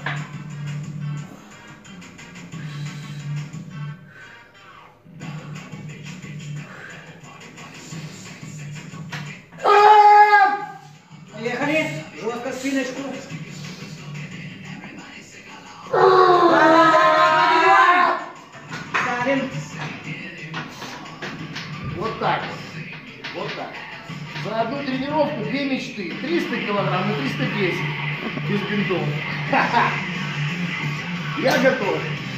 Поехали. Жестко спиночку. Ставим. Вот так. Вот так. За одну тренировку 2 мечты. 300 килограмм и 310. Без бинтов. Я готов.